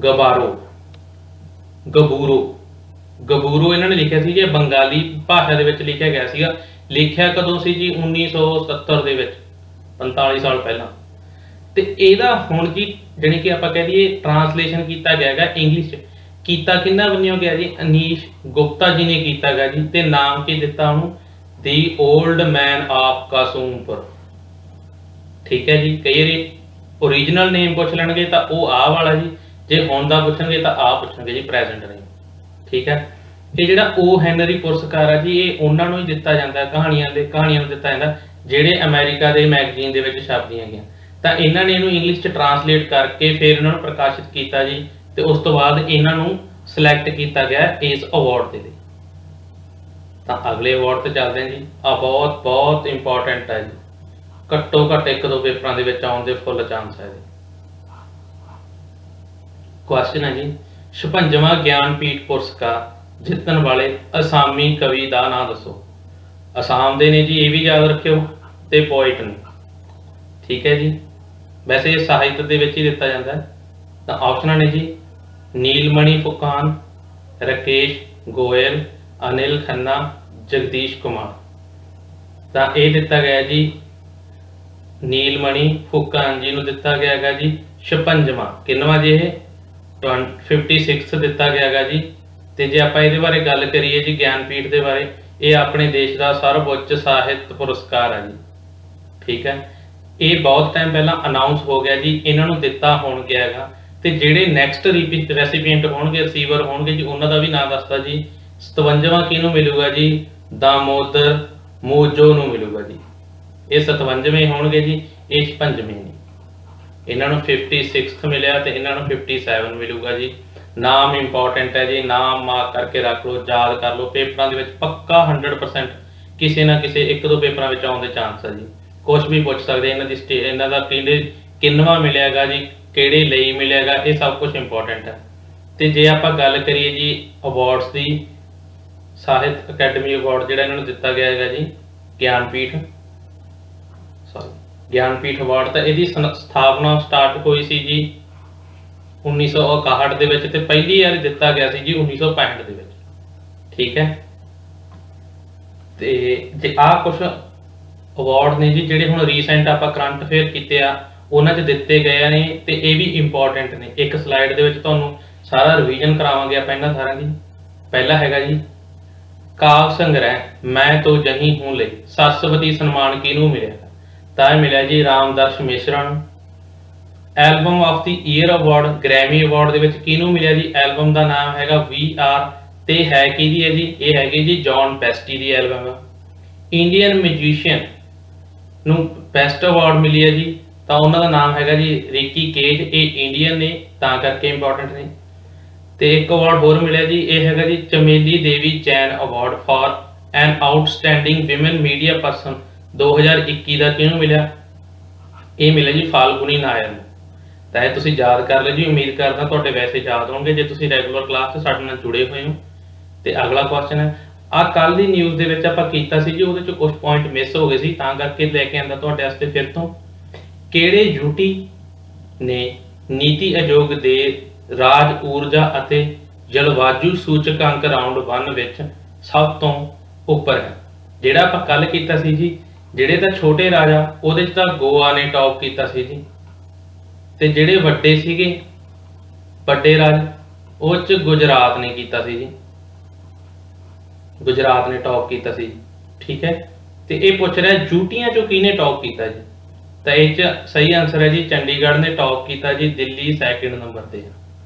ਗਬੂਰੋ ਇਹਨਾਂ ਨੇ ਲਿਖਿਆ ਸੀ ਜੀ। ਬੰਗਾਲੀ ਭਾਸ਼ਾ ਦੇ ਵਿੱਚ ਲਿਖਿਆ ਗਿਆ ਸੀਗਾ। ਲਿਖਿਆ ਕਦੋਂ ਸੀ ਜੀ? 1970 ਦੇ ਵਿੱਚ, 45 ਸਾਲ ਪਹਿਲਾਂ। ਤੇ ਇਹਦਾ ਹੁਣ ਜੀ ਜਾਣੀ ਕਿ ਆਪਾਂ ਕਹਿ ਦਈਏ ਟ੍ਰਾਂਸਲੇਸ਼ਨ ਕੀਤਾ ਗਿਆ ਹੈਗਾ ਇੰਗਲਿਸ਼ 'ਚ। ਕੀਤਾ ਕਿੰਨਾ ਬਣਿਆ ਗਿਆ ਜੀ? ਅਨੀਸ਼ ਗੁਪਤਾ ਜੀ ਨੇ ਕੀਤਾ ਗਾ ਜੀ। ਤੇ ਨਾਮ ਕੀ ਦਿੱਤਾ ਉਹਨੂੰ? The old man of Kasumpur. ਠੀਕ ਹੈ ਜੀ। ਕਈ ਵਾਰੀ ਓਰੀਜਨਲ ਨੇਮ ਪੁੱਛ ਲੈਣਗੇ ਤਾਂ ਉਹ ਆਹ ਵਾਲਾ ਜੀ, ਜੇ ਹੁਣ ਦਾ ਪੁੱਛਣਗੇ ਤਾਂ ਆਹ ਪੁੱਛਣਗੇ ਜੀ ਪ੍ਰੈਜ਼ੈਂਟ ਨੇਮ। ਠੀਕ ਹੈ। ਇਹ ਜਿਹੜਾ ਓ ਹੈਨਰੀ ਪੁਰਸਕਾਰ ਆ ਜੀ, ਇਹ ਉਹਨਾਂ ਨੂੰ ਹੀ ਦਿੱਤਾ ਜਾਂਦਾ, ਕਹਾਣੀਆਂ ਨੂੰ ਦਿੱਤਾ ਜਾਂਦਾ ਜਿਹੜੇ ਅਮਰੀਕਾ ਦੇ ਮੈਗਜ਼ੀਨ ਦੇ ਵਿੱਚ ਛਪਦੀਆਂ ਗਈਆਂ। ਤਾਂ ਇਹਨਾਂ ਨੇ ਇਹਨੂੰ ਇੰਗਲਿਸ਼ 'ਚ ਟ੍ਰਾਂਸਲੇਟ ਕਰਕੇ ਫਿਰ ਇਹਨਾਂ ਨੂੰ ਪ੍ਰਕਾਸ਼ਿਤ ਕੀਤਾ ਜੀ। ਤੇ ਉਸ ਤੋਂ ਬਾਅਦ ਇਹਨਾਂ ਨੂੰ ਸਿਲੈਕਟ ਕੀਤਾ ਗਿਆ ਇਸ ਅਵਾਰਡ ਦੇ ਲਈ। ਤਾਂ ਅਗਲੇ ਅਵਾਰਡ ਤੇ ਚੱਲਦੇ ਹਾਂ ਜੀ। ਆ ਬਹੁਤ ਇੰਪੋਰਟੈਂਟ ਹੈ ਜੀ। ਘੱਟੋ ਘੱਟ 1-2 ਪੇਪਰਾਂ ਦੇ ਵਿੱਚ ਆਉਣ ਦੇ ਫੁੱਲ ਚਾਂਸ ਹੈ। ਕੁਐਸਚਨ ਹੈ ਜੀ 56ਵਾਂ ਗਿਆਨਪੀਠ ਪੁਰਸਕਾਰ ਜਿੱਤਣ ਵਾਲੇ ਅਸਾਮੀ ਕਵੀ ਦਾ ਨਾਮ ਦੱਸੋ। ਅਸਾਮ ਦੇ ਨੇ ਜੀ, ਇਹ ਵੀ ਯਾਦ ਰੱਖਿਓ, ਤੇ ਪੋਇਟ ਨੇ। ਠੀਕ ਹੈ ਜੀ। ਵੈਸੇ ਇਹ ਸਾਹਿਤ ਦੇ ਵਿੱਚ ਹੀ ਦਿੱਤਾ ਜਾਂਦਾ ਹੈ। ਤਾਂ ਆਪਸ਼ਨਾਂ ਨੇ ਜੀ ਨੀਲਮਣੀ ਫੁਕਾਨ, ਰਾਕੇਸ਼ ਗੋਇਲ, ਅਨਿਲ ਖੰਨਾ, ਜਗਦੀਸ਼ ਕੁਮਾਰ। ਤਾਂ ਇਹ ਦਿੱਤਾ ਗਿਆ ਜੀ ਨੀਲਮਣੀ ਫੁਕਾਨ ਜੀ ਨੂੰ ਦਿੱਤਾ ਗਿਆ ਹੈਗਾ ਜੀ 56ਵਾਂ। ਕਿੰਨਵਾਂ ਜੀ? ਇਹ 56 ਦਿੱਤਾ ਗਿਆ ਹੈਗਾ ਜੀ। ਤੇ ਜੇ ਆਪਾਂ ਇਹਦੇ ਬਾਰੇ ਗੱਲ ਕਰੀਏ ਜੀ ਗਿਆਨਪੀਠ ਦੇ ਬਾਰੇ, ਇਹ ਆਪਣੇ ਦੇਸ਼ ਦਾ ਸਰਵਉੱਚ ਸਾਹਿਤ ਪੁਰਸਕਾਰ ਹੈ ਜੀ। ਠੀਕ ਹੈ, ਇਹ ਬਹੁਤ ਟਾਈਮ ਪਹਿਲਾਂ ਅਨਾਉਂਸ ਹੋ ਗਿਆ ਜੀ, ਇਹਨਾਂ ਨੂੰ ਦਿੱਤਾ ਹੋਣ ਗਿਆ ਹੈਗਾ। ਤੇ ਜਿਹੜੇ ਨੈਕਸਟ ਰੈਸੀਪੀਐਂਟ ਹੋਣਗੇ, ਰਿਸੀਵਰ ਹੋਣਗੇ ਜੀ, ਉਹਨਾਂ ਦਾ ਵੀ ਨਾਮ ਦੱਸਦਾ ਜੀ। 57ਵਾਂ ਕਿਹਨੂੰ ਮਿਲੂਗਾ ਜੀ? ਦਾਮੋਦਰ ਮੋਜੋ ਨੂੰ ਮਿਲੂਗਾ ਜੀ। ਇਹ 57ਵੇਂ ਹੋਣਗੇ ਜੀ, ਇਹ 56ਵੇਂ ਨੇ। ਇਹਨਾਂ ਨੂੰ 56th ਮਿਲਿਆ ਤੇ ਇਹਨਾਂ ਨੂੰ 57 ਮਿਲੂਗਾ ਜੀ। ਨਾਮ ਇੰਪੋਰਟੈਂਟ ਹੈ ਜੀ, ਨਾਮ ਮਾਰਕ ਕਰਕੇ ਰੱਖ ਲਓ, ਯਾਦ ਕਰ ਲਓ। ਪੇਪਰਾਂ ਦੇ ਵਿੱਚ ਪੱਕਾ 100% ਕਿਸੇ ਨਾ ਕਿਸੇ ਇੱਕ ਦੋ ਪੇਪਰਾਂ ਵਿੱਚ ਆਉਣ ਦੇ ਚਾਂਸ ਹੈ ਜੀ। ਕੁਛ ਵੀ ਪੁੱਛ ਸਕਦੇ ਇਹਨਾਂ ਦੀ ਇਹਨਾਂ ਦਾ ਕਿੰਨਵਾਂ ਮਿਲਿਆਗਾ ਜੀ, ਕਿਹੜੇ ਲਈ ਮਿਲਿਆਗਾ, ਇਹ ਸਭ ਕੁਝ ਇੰਪੋਰਟੈਂਟ ਹੈ। ਤੇ ਜੇ ਆਪਾਂ ਗੱਲ ਕਰੀਏ ਜੀ ਅਵਾਰਡਸ ਦੀ, ਸਾਹਿਤ ਅਕੈਡਮੀ ਅਵਾਰਡ ਜਿਹੜਾ ਇਹਨਾਂ ਨੂੰ ਦਿੱਤਾ ਗਿਆ ਹੈਗਾ ਜੀ, ਗਿਆਨਪੀਠ ਅਵਾਰਡ, ਤਾਂ ਇਹਦੀ ਸਥਾਪਨਾ ਸਟਾਰਟ ਹੋਈ ਸੀ ਜੀ 1961 ਦੇ ਵਿੱਚ ਤੇ ਪਹਿਲੀ ਵਾਰ ਦਿੱਤਾ ਗਿਆ ਸੀ ਜੀ 1965 ਦੇ ਵਿੱਚ। ਠੀਕ ਹੈ, ਤੇ ਜੇ ਆਹ ਕੁਛ ਅਵਾਰਡ ਨੇ ਜੀ ਜਿਹੜੇ ਹੁਣ ਰੀਸੈਂਟ ਆਪਾਂ ਕਰੰਟ ਅਫੇਅਰ ਕੀਤੇ ਆ ਉਹਨਾਂ 'ਚ ਦਿੱਤੇ ਗਏ ਨੇ, ਤੇ ਇਹ ਵੀ ਇੰਪੋਰਟੈਂਟ ਨੇ। ਇੱਕ ਸਲਾਈਡ ਦੇ ਵਿੱਚ ਤੁਹਾਨੂੰ ਸਾਰਾ ਰਿਵੀਜ਼ਨ ਕਰਾਵਾਂਗੇ ਆਪਾਂ ਇਹਨਾਂ ਸਾਰਿਆਂ ਦੀ। ਪਹਿਲਾ ਹੈਗਾ ਜੀ ਕਾਵ ਸੰਗ੍ਰਹਿ ਮੈਂ ਤੋ ਜਹੀਂ ਹੂੰ ਲਈ ਸਰਸਵਤੀ ਸਨਮਾਨ ਕਿਹਨੂੰ ਮਿਲਿਆ? ਤਾਂ ਇਹ ਮਿਲਿਆ ਜੀ ਰਾਮਦਰਸ਼ ਮਿਸ਼ਰਾ ਨੂੰ। Album of the year award Grammy award ਦੇ ਵਿੱਚ ਕਿਹਨੂੰ ਮਿਲਿਆ ਜੀ? ਐਲਬਮ ਦਾ ਨਾਮ ਹੈਗਾ ਵੀ ਆਰ, ਤੇ ਹੈ ਕਿਹਦੀ ਹੈ ਜੀ? ਇਹ ਹੈਗੀ ਜੀ ਜੌਨ ਬੈਸਟੀ ਦੀ ਐਲਬਮ ਹੈ। ਇੰਡੀਅਨ ਮਿਊਜ਼ੀਸ਼ੀਅਨ ਨੂੰ ਬੈਸਟ ਅਵਾਰਡ ਮਿਲੀ ਹੈ ਜੀ, ਤਾਂ ਉਹਨਾਂ ਦਾ ਨਾਮ ਹੈਗਾ ਜੀ ਰਿਕੀ ਕੇਜ। ਇਹ ਇੰਡੀਅਨ ਨੇ ਤਾਂ ਕਰਕੇ ਇੰਪੋਰਟੈਂਟ ਨੇ। ਤੇ ਇੱਕ ਅਵਾਰਡ ਹੋਰ ਮਿਲਿਆ ਜੀ, ਇਹ ਹੈਗਾ ਜੀ Chameli Devi Jain award for an outstanding women media person 2021 ਦਾ ਕਿਹਨੂੰ ਮਿਲਿਆ? ਇਹ ਮਿਲਿਆ ਜੀ ਫਾਲਗੁਨੀ ਨਾਇਰ ਨੂੰ। ਤਾਂ ਇਹ ਤੁਸੀਂ ਯਾਦ ਕਰ ਲਿਓ ਜੀ, ਉਮੀਦ ਕਰਦਾ ਤੁਹਾਡੇ ਵੈਸੇ ਯਾਦ ਹੋਣਗੇ ਜੇ ਤੁਸੀਂ ਰੈਗੂਲਰ ਕਲਾਸ 'ਚ ਸਾਡੇ ਨਾਲ ਜੁੜੇ ਹੋਏ ਹੋ। ਤੇ ਅਗਲਾ ਕੁਐਸਚਨ ਹੈ, ਆਹ ਕੱਲ ਦੀ ਨਿਊਜ਼ ਦੇ ਵਿੱਚ ਆਪਾਂ ਕੀਤਾ ਸੀ ਜੀ, ਉਹਦੇ 'ਚ ਕੁਝ ਪੁਆਇੰਟ ਮਿਸ ਹੋ ਗਏ ਸੀ, ਤਾਂ ਕਰਕੇ ਲੈ ਕੇ ਆਂਦਾ ਤੁਹਾਡੇ ਵਾਸਤੇ ਫਿਰ ਤੋਂ। ਕਿਹੜੇ ਯੂਟੀ ਨੇ ਨੀਤੀ ਆਯੋਗ ਦੇ ਰਾਜ ਊਰਜਾ ਅਤੇ ਜਲਵਾਯੂ ਸੂਚਕਾਂਕ ਰਾਊਂਡ 1 ਵਿੱਚ ਸਭ ਤੋਂ ਉੱਪਰ ਹੈ? ਜਿਹੜਾ ਆਪਾਂ ਕੱਲ ਕੀਤਾ ਸੀ ਜੀ, ਜਿਹੜੇ ਤਾਂ ਛੋਟੇ ਰਾਜਾ ਉਹਦੇ 'ਚ ਤਾਂ ਗੋਆ ਨੇ ਟੌਪ ਕੀਤਾ ਸੀ ਜੀ, ਤੇ ਜਿਹੜੇ ਵੱਡੇ ਸੀਗੇ ਵੱਡੇ ਰਾਜ ਉਹ 'ਚ ਗੁਜਰਾਤ ਨੇ ਕੀਤਾ ਸੀ ਜੀ, ਗੁਜਰਾਤ ਨੇ ਟੌਪ ਕੀਤਾ ਸੀ। ਠੀਕ ਹੈ, ਤੇ ਇਹ ਪੁੱਛ ਰਿਹਾ ਯੂਟੀਆਂ 'ਚੋਂ ਕਿਹਨੇ ਟੌਪ ਕੀਤਾ ਜੀ? ਤਾਂ ਇਹ 'ਚ ਸਹੀ ਆਨਸਰ ਹੈ ਜੀ ਚੰਡੀਗੜ੍ਹ ਨੇ ਟੌਪ ਕੀਤਾ ਜੀ, ਦਿੱਲੀ ਸੈਕਿੰਡ ਨੰਬਰ ਤੇ।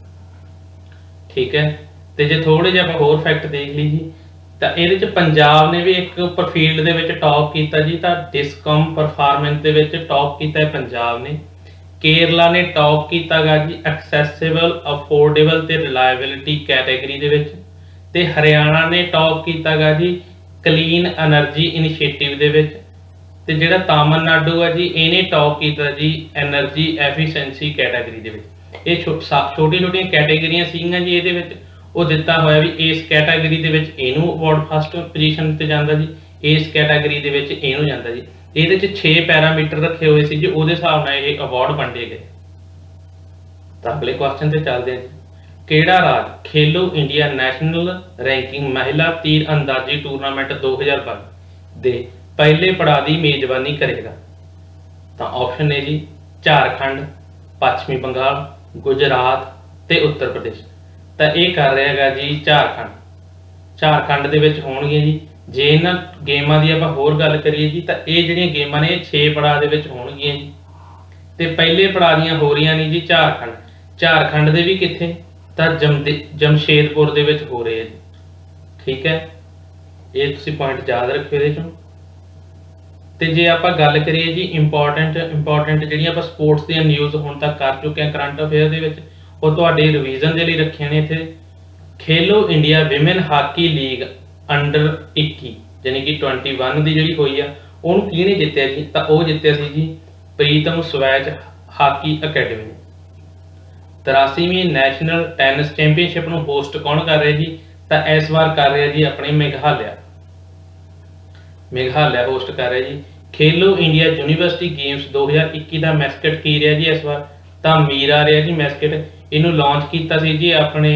ਠੀਕ ਹੈ, ਤੇ ਜੇ ਥੋੜੇ ਜਿਹਾ ਆਪਾਂ ਹੋਰ ਫੈਕਟ ਦੇਖ ਲਈ ਜੀ, ਤਾਂ ਇਹਦੇ 'ਚ ਪੰਜਾਬ ਨੇ ਵੀ ਇੱਕ ਫੀਲਡ ਦੇ ਵਿੱਚ ਟੌਪ ਕੀਤਾ ਜੀ, ਤਾਂ ਡਿਸਕਮ ਪਰਫਾਰਮੈਂਸ ਦੇ ਵਿੱਚ ਟੌਪ ਕੀਤਾ ਹੈ ਪੰਜਾਬ ਨੇ। ਕੇਰਲਾ ਨੇ ਟੌਪ ਕੀਤਾ ਗਾ ਜੀ ਐਕਸੈਸਿਬਲ, ਅਫੋਰਡੇਬਲ ਤੇ ਰਿਲਾਇਬਿਲਿਟੀ ਕੈਟੇਗਰੀ ਦੇ ਵਿੱਚ। ਤੇ ਹਰਿਆਣਾ ਨੇ ਟੌਪ ਕੀਤਾ ਗਾ ਜੀ ਕਲੀਨ ਐਨਰਜੀ ਇਨੀਸ਼ੀਏਟਿਵ ਦੇ ਵਿੱਚ। ਤੇ ਜਿਹੜਾ ਤਾਮਿਲਨਾਡੂ ਹੈ ਜੀ ਇਹਨੇ ਟੌਪ ਕੀਤਾ ਜੀ ਐਨਰਜੀ ਐਫੀਸ਼ੀਐਂਸੀ ਕੈਟਾਗਰੀ ਦੇ ਵਿੱਚ। ਇਹ ਛੋਟੀ ਛੋਟੀਆਂ ਕੈਟਾਗਰੀਆਂ ਸੀਗੀਆਂ ਜੀ, ਇਹਦੇ ਵਿੱਚ ਉਹ ਦਿੱਤਾ ਹੋਇਆ ਵੀ ਇਸ ਕੈਟਾਗਰੀ ਦੇ ਵਿੱਚ ਇਹਨੂੰ ਅਵਾਰਡ ਫਸਟ ਪੋਜੀਸ਼ਨ ਤੇ ਜਾਂਦਾ ਜੀ, ਇਸ ਕੈਟਾਗਰੀ ਦੇ ਵਿੱਚ ਇਹਨੂੰ ਜਾਂਦਾ ਜੀ। ਇਹਦੇ 'ਚ 6 ਪੈਰਾਮੀਟਰ ਰੱਖੇ ਹੋਏ ਸੀ ਜੀ, ਉਹਦੇ ਹਿਸਾਬ ਨਾਲ ਇਹ ਅਵਾਰਡ ਵੰਡੇ ਗਏ। ਤਾਂ ਅਗਲੇ ਕੁਐਸਚਨ ਤੇ ਚੱਲਦੇ ਹਾਂ ਜੀ। ਕਿਹੜਾ ਰਾਜ ਖੇਲੋ ਇੰਡੀਆ ਨੈਸ਼ਨਲ ਰੈਂਕਿੰਗ ਮਹਿਲਾ ਤੀਰ ਅੰਦਾਜ਼ੀ ਟੂਰਨਾਮੈਂਟ 2022 ਦੇ ਪਹਿਲੇ ਪੜਾਅ ਦੀ ਮੇਜ਼ਬਾਨੀ ਕਰੇਗਾ? ਤਾਂ ਆਪਸ਼ਨ ਨੇ ਜੀ ਝਾਰਖੰਡ, ਪੱਛਮੀ ਬੰਗਾਲ, ਗੁਜਰਾਤ ਤੇ ਉੱਤਰ ਪ੍ਰਦੇਸ਼। ਤਾਂ ਇਹ ਕਰ ਰਿਹਾ ਹੈਗਾ ਜੀ ਝਾਰਖੰਡ। ਝਾਰਖੰਡ ਦੇ ਵਿੱਚ ਹੋਣਗੇ ਜੀ। ਜੇ ਇਹਨਾਂ ਗੇਮਾਂ ਦੀ ਆਪਾਂ ਹੋਰ ਗੱਲ ਕਰੀਏ ਜੀ, ਤਾਂ ਇਹ ਜਿਹੜੀਆਂ ਗੇਮਾਂ ਨੇ ਇਹ 6 ਪੜਾਅ ਦੇ ਵਿੱਚ ਹੋਣਗੀਆਂ ਜੀ, ਤੇ ਪਹਿਲੇ ਪੜਾਅ ਦੀਆਂ ਹੋ ਰਹੀਆਂ ਨੇ ਜੀ ਝਾਰਖੰਡ। ਝਾਰਖੰਡ ਦੇ ਵੀ ਕਿੱਥੇ? ਤਾਂ ਜਮਸ਼ੇਦਪੁਰ ਦੇ ਵਿੱਚ ਹੋ ਰਹੇ ਆ ਜੀ। ਠੀਕ ਹੈ, ਇਹ ਤੁਸੀਂ ਪੁਆਇੰਟ ਯਾਦ ਰੱਖਿਓ ਇਹਦੇ ਚੋਂ। ਤੇ ਜੇ ਆਪਾਂ ਗੱਲ ਕਰੀਏ ਜੀ ਇੰਪੋਰਟੈਂਟ ਜਿਹੜੀਆਂ ਆਪਾਂ ਸਪੋਰਟਸ ਦੀਆਂ ਨਿਊਜ਼ ਹੁਣ ਤੱਕ ਕਰ ਚੁੱਕੇ ਹਾਂ ਕਰੰਟ ਅਫੇਅਰ ਦੇ ਵਿੱਚ, ਉਹ ਤੁਹਾਡੇ ਰਿਵੀਜ਼ਨ ਦੇ ਲਈ ਰੱਖੀਆਂ ਨੇ ਇੱਥੇ। Khelo India women hockey league under 21 ਯਾਨੀ ਕਿ 21 ਦੀ ਜਿਹੜੀ ਹੋਈ ਆ, ਉਹਨੂੰ ਕਿਹਨੇ ਜਿੱਤਿਆ ਜੀ? ਤਾਂ ਉਹ ਜਿੱਤਿਆ ਸੀ ਜੀ ਪ੍ਰੀਤਮ ਸਵੈਚ ਹਾਕੀ ਅਕੈਡਮੀ ਨੇ। 83ਵੀਂ ਨੈਸ਼ਨਲ ਟੈਨਿਸ ਚੈਂਪੀਅਨਸ਼ਿਪ ਨੂੰ ਹੋਸਟ ਕੌਣ ਕਰ ਰਿਹਾ ਜੀ? ਤਾਂ ਇਸ ਵਾਰ ਕਰ ਰਿਹਾ ਜੀ ਆਪਣੀ ਮੇਘਾਲਿਆ ਹੋਸਟ ਕਰ ਰਿਹਾ ਜੀ। ਖੇਲੋ ਇੰਡੀਆ ਯੂਨੀਵਰਸਿਟੀ ਗੇਮਸ 2021 ਦਾ ਮੈਸਕਟ ਕੀ ਰਿਹਾ ਜੀ ਇਸ ਵਾਰ? ਤਾਂ ਮੀਰਾ ਰਿਹਾ ਜੀ ਮੈਸਕਟ। ਇਹਨੂੰ ਲਾਂਚ ਕੀਤਾ ਸੀ ਜੀ ਆਪਣੇ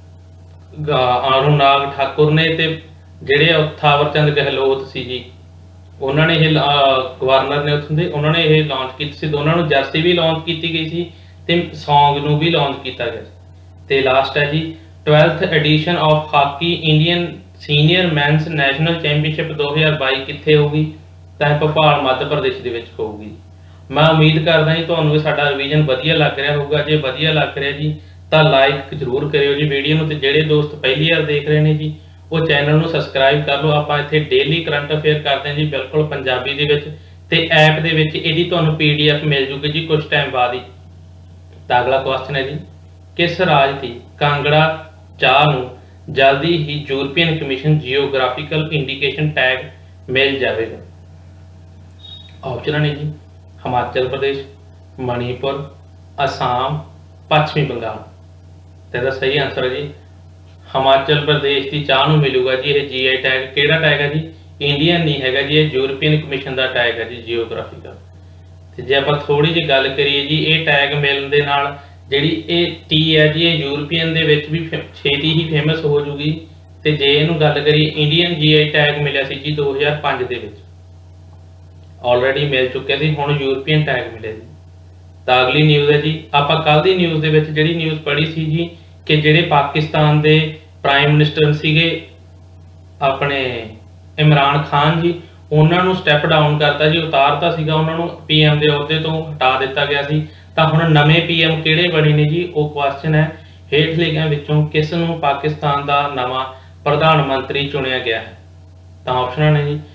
ਅਰੁਣਾਗ ਠਾਕੁਰ ਨੇ, ਤੇ ਜਿਹੜੇ ਥਾਵਰ ਚੰਦ ਗਹਿਲੋਤ ਸੀ ਜੀ ਉਹਨਾਂ ਨੇ ਇਹ ਗਵਰਨਰ ਨੇ ਉੱਥੋਂ ਦੇ, ਉਹਨਾਂ ਨੇ ਇਹ ਲਾਂਚ ਕੀਤੀ ਸੀ। ਦੋਨਾਂ ਨੂੰ ਜਰਸੀ ਵੀ ਲਾਂਚ ਕੀਤੀ ਗਈ ਸੀ ਤੇ ਸੌਂਗ ਨੂੰ ਵੀ ਲਾਂਚ ਕੀਤਾ ਗਿਆ ਸੀ। ਤੇ ਲਾਸਟ ਹੈ ਜੀ 12th edition of hockey Indian senior men's national championship 2022 ਕਿੱਥੇ ਹੋਊਗੀ? ਤਾਂ ਇਹ ਭੋਪਾਲ ਮੱਧ ਪ੍ਰਦੇਸ਼ ਦੇ ਵਿੱਚ ਹੋਊਗੀ। ਮੈਂ ਉਮੀਦ ਕਰਦਾ ਜੀ ਤੁਹਾਨੂੰ ਇਹ ਸਾਡਾ ਰਿਵੀਜ਼ਨ ਵਧੀਆ ਲੱਗ ਰਿਹਾ ਹੋਊਗਾ। ਜੇ ਵਧੀਆ ਲੱਗ ਰਿਹਾ ਜੀ ਤਾਂ ਲਾਈਕ ਜ਼ਰੂਰ ਕਰਿਓ ਜੀ ਵੀਡੀਓ ਨੂੰ, ਤੇ ਜਿਹੜੇ ਦੋਸਤ ਪਹਿਲੀ ਵਾਰ ਦੇਖ ਰਹੇ ਨੇ ਜੀ ਉਹ ਚੈਨਲ ਨੂੰ ਸਬਸਕ੍ਰਾਈਬ ਕਰ ਲਓ। ਆਪਾਂ ਇੱਥੇ ਡੇਲੀ ਕਰੰਟ ਅਫੇਅਰ ਕਰਦੇ ਹਾਂ ਜੀ, ਬਿਲਕੁਲ ਪੰਜਾਬੀ ਦੇ ਵਿੱਚ, ਤੇ ਐਪ ਦੇ ਵਿੱਚ ਇਹਦੀ ਤੁਹਾਨੂੰ PDF ਮਿਲ ਜੂਗੀ ਜੀ ਕੁਝ ਟਾਈਮ ਬਾਅਦ ਹੀ। ਤਾਂ ਅਗਲਾ ਕੁਐਸਚਨ ਹੈ ਜੀ, ਕਿਸ ਰਾਜ ਦੀ ਕਾਂਗੜਾ ਚਾਹ ਨੂੰ ਜਲਦੀ ਹੀ European commission geographical indication tag ਮਿਲ ਜਾਵੇਗਾ? ਆਪਸ਼ਨ ਨੇ ਜੀ ਹਿਮਾਚਲ ਪ੍ਰਦੇਸ਼, ਮਣੀਪੁਰ, ਅਸਾਮ, ਪੱਛਮੀ ਬੰਗਾਲ। ਤੇ ਇਹਦਾ ਸਹੀ ਆਨਸਰ ਹੈ ਜੀ ਹਿਮਾਚਲ ਪ੍ਰਦੇਸ਼ ਦੀ ਚਾਹ ਨੂੰ ਮਿਲੂਗਾ ਜੀ ਇਹ GI ਟੈਗ। ਕਿਹੜਾ ਟੈਗ ਹੈ ਜੀ? ਇੰਡੀਅਨ ਨਹੀਂ ਹੈਗਾ ਜੀ, ਇਹ ਯੂਰਪੀਅਨ ਕਮਿਸ਼ਨ ਦਾ ਟੈਗ ਹੈ ਜੀ ਜੀਓਗ੍ਰਾਫਿਕਲ। ਤੇ ਜੇ ਆਪਾਂ ਥੋੜੀ ਜਿਹੀ ਗੱਲ ਕਰੀਏ ਜੀ ਇਹ ਟੈਗ ਮਿਲਣ ਦੇ ਨਾਲ ਜਿਹੜੀ ਇਹ ਟੀ ਹੈ ਜੀ ਇਹ ਯੂਰਪੀਅਨ ਦੇ ਵਿੱਚ ਵੀ ਛੇਤੀ ਹੀ ਫੇਮਸ ਹੋ ਜੂਗੀ। ਤੇ ਜੇ ਇਹਨੂੰ ਗੱਲ ਕਰੀਏ ਇੰਡੀਅਨ GI ਟੈਗ ਮਿਲਿਆ ਸੀ ਜੀ 2005 ਦੇ ਵਿੱਚ, ਆਲਰੇਡੀ ਮਿਲ ਚੁੱਕਿਆ ਸੀ, ਹੁਣ ਯੂਰਪੀਅਨ ਟੈਗ ਮਿਲਿਆ ਜੀ। ਤਾਂ ਅਗਲੀ ਨਿਊਜ਼ ਹੈ ਜੀ, ਆਪਾਂ ਕੱਲ ਦੀ ਨਿਊਜ਼ ਦੇ ਵਿੱਚ ਜਿਹੜੀ ਨਿਊਜ਼ ਪੜ੍ਹੀ ਸੀ ਜੀ ਕਿ ਜਿਹੜੇ ਪਾਕਿਸਤਾਨ ਦੇ ਪ੍ਰਾਈਮ ਮਿਨਿਸਟਰ ਸੀਗੇ ਆਪਣੇ ਇਮਰਾਨ ਖਾਨ ਜੀ, ਉਹਨਾਂ ਨੂੰ ਸਟੈਪ ਡਾਊਨ ਕਰਤਾ ਜੀ, ਉਤਾਰਤਾ ਸੀਗਾ ਉਹਨਾਂ ਨੂੰ, PM ਦੇ ਅਹੁਦੇ ਤੋਂ ਹਟਾ ਦਿੱਤਾ ਗਿਆ ਸੀ। ਤਾਂ ਹੁਣ ਨਵੇਂ PM ਕਿਹੜੇ ਬਣੇ ਨੇ ਜੀ? ਉਹ ਕੁਐਸਚਨ ਹੈ। ਹੇਠ ਲਿਖਿਆਂ ਵਿੱਚੋਂ ਕਿਸ ਨੂੰ ਪਾਕਿਸਤਾਨ ਦਾ ਨਵਾਂ ਪ੍ਰਧਾਨ ਮੰਤਰੀ ਚੁਣਿਆ ਗਿਆ ਹੈ? ਤਾਂ ਆਪਸ਼ਨ ਨੇ ਜੀ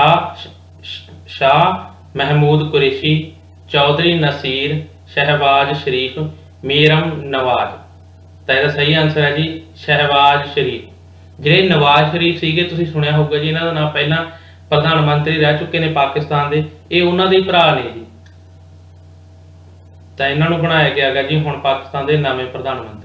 ਸ਼ਾਹ ਮਹਿਮੂਦ ਕੁਰੈਸ਼ੀ, ਚੌਧਰੀ ਨਸੀਰ, ਸ਼ਹਿਬਾਜ਼ ਸ਼ਰੀਫ, ਮੀਰਮ ਨਵਾਜ਼। ਤਾਂ ਇਹਦਾ ਸਹੀ ਆਨਸਰ ਹੈ ਜੀ ਸ਼ਹਿਬਾਜ਼ ਸ਼ਰੀਫ। ਜਿਹੜੇ ਨਵਾਜ਼ ਸ਼ਰੀਫ ਸੀਗੇ ਤੁਸੀਂ ਸੁਣਿਆ ਹੋਊਗਾ ਜੀ, ਇਹਨਾਂ ਦਾ ਨਾਮ ਪਹਿਲਾਂ ਪ੍ਰਧਾਨ ਮੰਤਰੀ ਰਹਿ ਚੁੱਕੇ ਨੇ ਪਾਕਿਸਤਾਨ ਦੇ, ਇਹ ਉਹਨਾਂ ਦੇ ਭਰਾ ਨੇ ਜੀ। ਤਾਂ ਇਹਨਾਂ ਨੂੰ ਬਣਾਇਆ ਗਿਆ ਹੈਗਾ ਜੀ ਹੁਣ ਪਾਕਿਸਤਾਨ ਦੇ ਨਵੇਂ ਪ੍ਰਧਾਨ ਮੰਤਰੀ।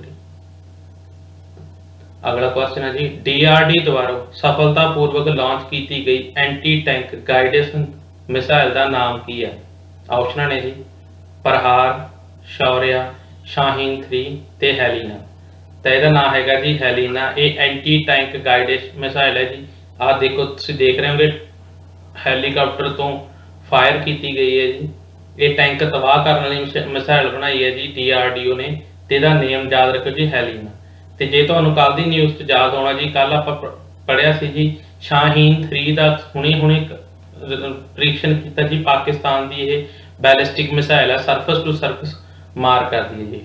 ਅਗਲਾ ਕੁਐਸਚਨ ਹੈ ਜੀ, DRD ਦੁਆਰਾ ਸਫਲਤਾਪੂਰਵਕ ਲਾਂਚ ਕੀਤੀ ਗਈ ਐਂਟੀ ਟੈਂਕ ਗਾਈਡੈਂਸ ਮਿਸਾਈਲ ਦਾ ਨਾਮ ਕੀ ਹੈ? ਆਪਸ਼ਨ ਨੇ ਜੀ ਪ੍ਰਹਾਰ, ਸ਼ੌਰਿਆ, ਸ਼ਾਹੀਨ 3 ਤੇ ਹੈਲੀਨਾ। ਤਾਂ ਇਹਦਾ ਨਾਮ ਹੈਗਾ ਜੀ ਹੈਲੀਨਾ। ਇਹ ਐਂਟੀ ਟੈਂਕ ਗਾਈਡੈਂਸ ਮਿਸਾਈਲ ਹੈ ਜੀ। ਆਹ ਦੇਖੋ ਤੁਸੀਂ ਦੇਖ ਰਹੇ ਹੋਗੇ ਹੈਲੀਕਾਪਟਰ ਤੋਂ ਫਾਇਰ ਕੀਤੀ ਗਈ ਹੈ ਜੀ। ਇਹ ਟੈਂਕ ਤਬਾਹ ਕਰਨ ਵਾਲੀ ਮਿਸਾਈਲ ਬਣਾਈ ਹੈ ਜੀ DRDO ਨੇ, ਤੇ ਇਹਦਾ ਨੇਮ ਯਾਦ ਰੱਖੋ ਜੀ ਹੈਲੀਨਾ। ਤੇ ਜੇ ਤੁਹਾਨੂੰ ਕੱਲ ਦੀ ਨਿਊਜ਼ 'ਚ ਯਾਦ ਹੋਣਾ ਜੀ, ਕੱਲ ਆਪਾਂ ਪੜ੍ਹਿਆ ਸੀ ਜੀ ਸ਼ਾਹੀਨ 3 ਦਾ ਹੁਣੇ ਪ੍ਰੀਖਣ ਕੀਤਾ ਜੀ ਪਾਕਿਸਤਾਨ ਦੀ। ਇਹ ਬੈਲਿਸਟਿਕ ਮਿਸਾਈਲ ਹੈ, ਸਰਫੇਸ ਟੂ ਸਰਫੇਸ ਮਾਰ ਕਰਦੀ ਹੈ ਜੀ।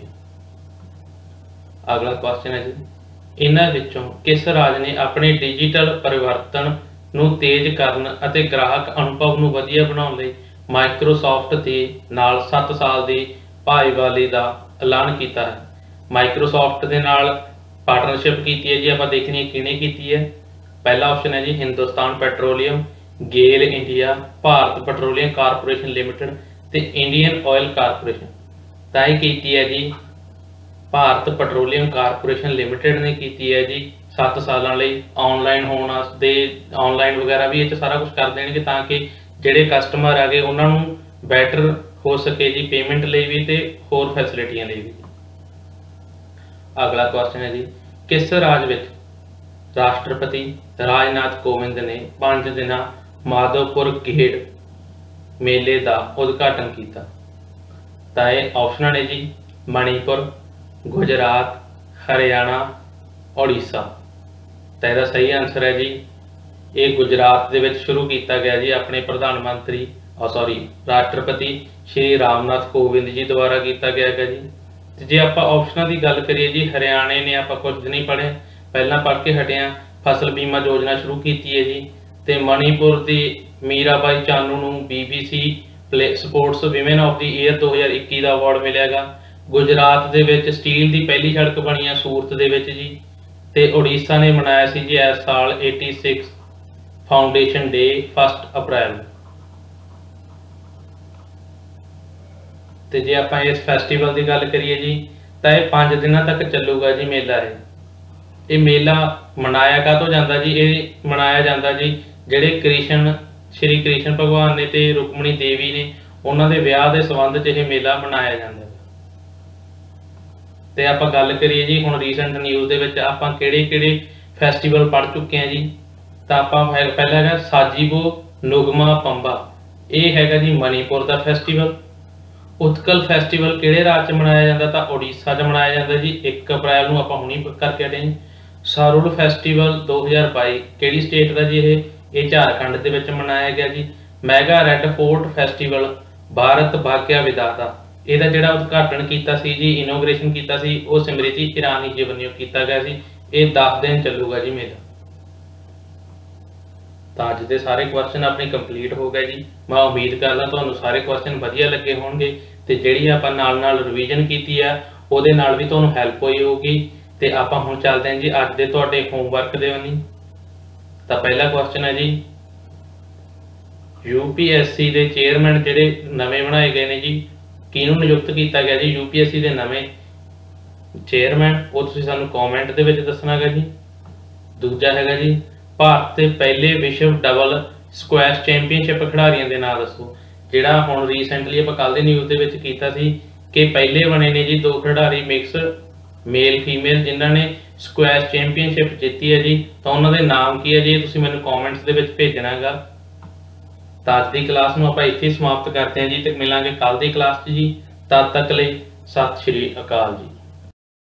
ਅਗਲਾ ਕੁਐਸਚਨ ਹੈ ਜੀ, ਇਹਨਾਂ ਵਿੱਚੋਂ ਕਿਸ ਰਾਜ ਨੇ ਆਪਣੇ ਡਿਜੀਟਲ ਪਰਿਵਰਤਨ ਨੂੰ ਤੇਜ਼ ਕਰਨ ਅਤੇ ਗ੍ਰਾਹਕ ਅਨੁਭਵ ਨੂੰ ਵਧੀਆ ਬਣਾਉਣ ਲਈ ਮਾਈਕਰੋਸਾਫਟ ਦੇ ਨਾਲ 7 ਸਾਲ ਦੀ ਭਾਈਵਾਲੀ ਦਾ ਐਲਾਨ ਕੀਤਾ ਹੈ? ਮਾਈਕਰੋਸਾਫਟ ਦੇ ਨਾਲ ਪਾਰਟਨਰਸ਼ਿਪ ਕੀਤੀ ਹੈ ਜੀ, ਆਪਾਂ ਦੇਖਣੀ ਹੈ ਕਿਹਨੇ ਕੀਤੀ ਹੈ। ਪਹਿਲਾ ਆਪਸ਼ਨ ਹੈ ਜੀ Hindustan petroleum, GAIL India, Bharat petroleum corporation limited ਤੇ ਇੰਡੀਅਨ ਆਇਲ ਕਾਰਪੋਰੇਸ਼ਨ। ਤਾਂ ਇਹ ਕੀਤੀ ਹੈ ਜੀ ਭਾਰਤ ਪੈਟਰੋਲੀਅਮ ਕਾਰਪੋਰੇਸ਼ਨ ਲਿਮਟਿਡ ਨੇ ਕੀਤੀ ਹੈ ਜੀ 7 ਸਾਲਾਂ ਲਈ। ਆਨਲਾਈਨ ਹੋਣ ਵਾਸਤੇ ਆਨਲਾਈਨ ਵਗੈਰਾ ਵੀ ਇਹ 'ਚ ਸਾਰਾ ਕੁਝ ਕਰ ਦੇਣਗੇ ਤਾਂ ਕਿ ਜਿਹੜੇ ਕਸਟਮਰ ਆ ਗਏ ਉਹਨਾਂ ਨੂੰ ਬੈਟਰ ਹੋ ਸਕੇ ਜੀ ਪੇਮੈਂਟ ਲਈ ਵੀ ਤੇ ਹੋਰ ਫੈਸਿਲਿਟੀਆਂ ਲਈ ਵੀ। ਅਗਲਾ ਕੁਐਸਚਨ ਹੈ ਜੀ, ਕਿਸ ਰਾਜ ਵਿੱਚ ਰਾਸ਼ਟਰਪਤੀ ਰਾਜਨਾਥ ਕੋਵਿੰਦ ਨੇ 5 ਦਿਨਾਂ ਮਾਧੋਪੁਰ ਖੇਡ ਮੇਲੇ ਦਾ ਉਦਘਾਟਨ ਕੀਤਾ? ਤਾਂ ਇਹ ਆਪਸ਼ਨ ਨੇ ਜੀ ਮਣੀਪੁਰ, ਗੁਜਰਾਤ, ਹਰਿਆਣਾ, ਉੜੀਸਾ। ਤਾਂ ਇਹਦਾ ਸਹੀ ਆਨਸਰ ਹੈ ਜੀ ਇਹ ਗੁਜਰਾਤ ਦੇ ਵਿੱਚ ਸ਼ੁਰੂ ਕੀਤਾ ਗਿਆ ਜੀ, ਆਪਣੇ ਪ੍ਰਧਾਨ ਮੰਤਰੀ ਰਾਸ਼ਟਰਪਤੀ ਸ਼੍ਰੀ ਰਾਮਨਾਥ ਕੋਵਿੰਦ ਜੀ ਦੁਆਰਾ ਕੀਤਾ ਗਿਆ ਹੈਗਾ ਜੀ। ਤੇ ਜੇ ਆਪਾਂ ਆਪਸ਼ਨਾਂ ਦੀ ਗੱਲ ਕਰੀਏ ਜੀ, ਹਰਿਆਣੇ ਨੇ ਆਪਾਂ ਕੁਝ ਨਹੀਂ ਪੜ੍ਹਿਆ, ਪਹਿਲਾਂ ਪੜ੍ਹ ਕੇ ਹਟੇ ਹਾਂ, ਫਸਲ ਬੀਮਾ ਯੋਜਨਾ ਸ਼ੁਰੂ ਕੀਤੀ ਹੈ ਜੀ। ਤੇ ਮਣੀਪੁਰ ਦੀ ਮੀਰਾਬਾਈ ਚਾਨੂ ਨੂੰ BBC sports woman of the year 2021 ਦਾ ਅਵਾਰਡ ਮਿਲਿਆਗਾ। ਗੁਜਰਾਤ ਦੇ ਵਿੱਚ ਸਟੀਲ ਦੀ ਪਹਿਲੀ ਸੜਕ ਬਣੀ ਆ ਸੂਰਤ ਦੇ ਵਿੱਚ ਜੀ। ਤੇ ਉੜੀਸਾ ਨੇ ਮਨਾਇਆ ਸੀ ਜੀ ਇਸ ਸਾਲ 86 ਫਾਊਂਡੇਸ਼ਨ ਡੇ 1 ਅਪ੍ਰੈਲ। ਤੇ ਜੇ ਆਪਾਂ ਇਸ ਫੈਸਟੀਵਲ ਦੀ ਗੱਲ ਕਰੀਏ ਜੀ ਤਾਂ ਇਹ 5 ਦਿਨਾਂ ਤੱਕ ਚੱਲੂਗਾ ਜੀ ਮੇਲਾ। ਇਹ ਮੇਲਾ ਮਨਾਇਆ ਕਾਹਤੋਂ ਜਾਂਦਾ ਜੀ? ਇਹ ਮਨਾਇਆ ਜਾਂਦਾ ਜੀ ਜਿਹੜੇ ਸ਼੍ਰੀ ਕ੍ਰਿਸ਼ਨ ਭਗਵਾਨ ਨੇ ਤੇ ਰੁਕਮਣੀ ਦੇਵੀ ਨੇ ਉਹਨਾਂ ਦੇ ਵਿਆਹ ਦੇ ਸੰਬੰਧ 'ਚ ਇਹ ਮੇਲਾ ਮਨਾਇਆ ਜਾਂਦਾ। ਤੇ ਆਪਾਂ ਗੱਲ ਕਰੀਏ ਜੀ ਹੁਣ ਰੀਸੈਂਟ ਨਿਊਜ਼ ਦੇ ਵਿੱਚ ਆਪਾਂ ਕਿਹੜੇ ਫੈਸਟੀਵਲ ਪੜ੍ਹ ਚੁੱਕੇ ਹਾਂ ਜੀ। ਤਾਂ ਆਪਾਂ ਪਹਿਲਾ ਹੈਗਾ ਸਾਜੀਬੋ ਨੁਗਮਾ ਪੰਬਾ, ਇਹ ਹੈਗਾ ਜੀ ਮਣੀਪੁਰ ਦਾ ਫੈਸਟੀਵਲ। ਉਤਕਲ ਫੈਸਟੀਵਲ ਕਿਹੜੇ ਰਾਜ 'ਚ ਮਨਾਇਆ ਜਾਂਦਾ? ਤਾਂ ਉੜੀਸਾ 'ਚ ਮਨਾਇਆ ਜਾਂਦਾ ਜੀ 1 ਅਪ੍ਰੈਲ ਨੂੰ, ਆਪਾਂ ਹੁਣੀ ਕਰਕੇ ਹਟੇ ਜੀ। ਸਾਰੁਲ ਫੈਸਟੀਵਲ 2022 ਕਿਹੜੀ ਸਟੇਟ ਦਾ ਜੀ? ਇਹ ਝਾਰਖੰਡ ਦੇ ਵਿੱਚ ਮਨਾਇਆ ਗਿਆ ਜੀ। Mega red fort festival Bharat Bhagya Vidhata, ਇਹਦਾ ਜਿਹੜਾ ਉਦਘਾਟਨ ਕੀਤਾ ਸੀ ਜੀ, ਇਨੋਗ੍ਰੇਸ਼ਨ ਕੀਤਾ ਸੀ, ਉਹ ਸਮ੍ਰਿਤੀ ਇਰਾਨੀ ਜੀ ਵੱਲੋਂ ਕੀਤਾ ਗਿਆ ਸੀ। ਇਹ 10 ਦਿਨ ਚੱਲੂਗਾ ਜੀ ਮੇਲਾ। ਤਾਂ ਅੱਜ ਦੇ ਸਾਰੇ ਕੁਐਸਚਨ ਆਪਣੇ ਕੰਪਲੀਟ ਹੋ ਗਏ ਜੀ। ਮੈਂ ਉਮੀਦ ਕਰਦਾ ਤੁਹਾਨੂੰ ਸਾਰੇ ਕੁਐਸਚਨ ਵਧੀਆ ਲੱਗੇ ਹੋਣਗੇ ਤੇ ਜਿਹੜੀ ਆਪਾਂ ਨਾਲ ਰਿਵੀਜ਼ਨ ਕੀਤੀ ਆ ਉਹਦੇ ਨਾਲ ਵੀ ਤੁਹਾਨੂੰ ਹੈਲਪ ਹੋਈ ਹੋਊਗੀ। ਤੇ ਆਪਾਂ ਹੁਣ ਚੱਲਦੇ ਹਾਂ ਜੀ ਅੱਜ ਦੇ ਤੁਹਾਡੇ ਹੋਮਵਰਕ ਦੇ ਵੱਲ। ਤਾਂ ਪਹਿਲਾ ਕੁਐਸਚਨ ਹੈ ਜੀ, यूपीएससी ਦੇ ਚੇਅਰਮੈਨ ਜਿਹੜੇ ਨਵੇਂ ਬਣਾਏ ਗਏ ਨੇ ਜੀ, ਕਿਹਨੂੰ ਨਿਯੁਕਤ ਕੀਤਾ ਗਿਆ ਜੀ यूपीएससी ਦੇ ਨਵੇਂ ਚੇਅਰਮੈਨ? ਉਹ ਤੁਸੀਂ ਸਾਨੂੰ ਕਮੈਂਟ ਦੇ ਵਿੱਚ ਦੱਸਣਾ ਹੈਗਾ ਜੀ। ਦੂਜਾ ਹੈਗਾ ਜੀ, ਭਾਰਤ ਦੇ ਪਹਿਲੇ ਵਿਸ਼ਵ ਡਬਲ ਸਕੁਐਸ਼ ਚੈਂਪੀਅਨਸ਼ਿਪ ਖਿਡਾਰੀਆਂ ਦੇ ਨਾਂ ਦੱਸੋ। ਜਿਹੜਾ ਹੁਣ ਰੀਸੈਂਟਲੀ ਆਪਾਂ ਕੱਲ ਦੇ ਨਿਊਜ਼ ਦੇ ਵਿੱਚ ਕੀਤਾ ਸੀ ਕਿ ਪਹਿਲੇ ਬਣੇ ਨੇ ਜੀ 2 ਖਿਡਾਰੀ ਮਿਕਸ ਮੇਲ ਫੀਮੇਲ ਜਿਨ੍ਹਾਂ ਨੇ ਸਕੁਐਸ਼ ਚੈਂਪੀਅਨਸ਼ਿਪ ਜਿੱਤੀ ਹੈ ਜੀ। ਤਾਂ ਉਹਨਾਂ ਦੇ ਨਾਮ ਕੀ ਹੈ ਜੀ, ਤੁਸੀਂ ਮੈਨੂੰ ਕਮੈਂਟਸ ਦੇ ਵਿੱਚ ਭੇਜਣਾ ਹੈਗਾ। ਤਾਂ ਅੱਜ ਦੀ ਕਲਾਸ ਨੂੰ ਆਪਾਂ ਇੱਥੇ ਸਮਾਪਤ ਕਰਦੇ ਹਾਂ ਜੀ, ਤੇ ਮਿਲਾਂਗੇ ਕੱਲ ਦੀ ਕਲਾਸ 'ਚ ਜੀ। ਤਦ ਤੱਕ ਲਈ ਸਤਿ ਸ਼੍ਰੀ ਅਕਾਲ ਜੀ।